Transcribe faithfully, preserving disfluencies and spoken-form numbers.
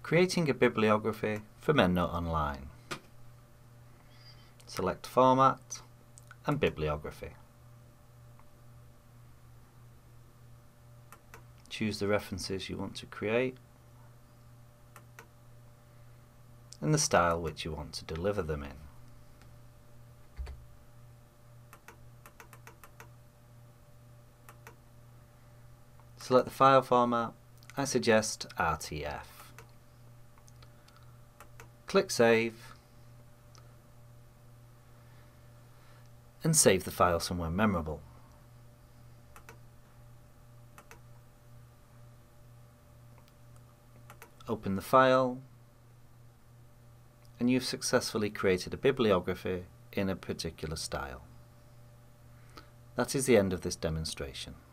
Creating a bibliography from EndNote Online. Select Format and Bibliography. Choose the references you want to create and the style which you want to deliver them in. Select the file format. I suggest R T F. Click Save and save the file somewhere memorable. Open the file and you've successfully created a bibliography in a particular style. That is the end of this demonstration.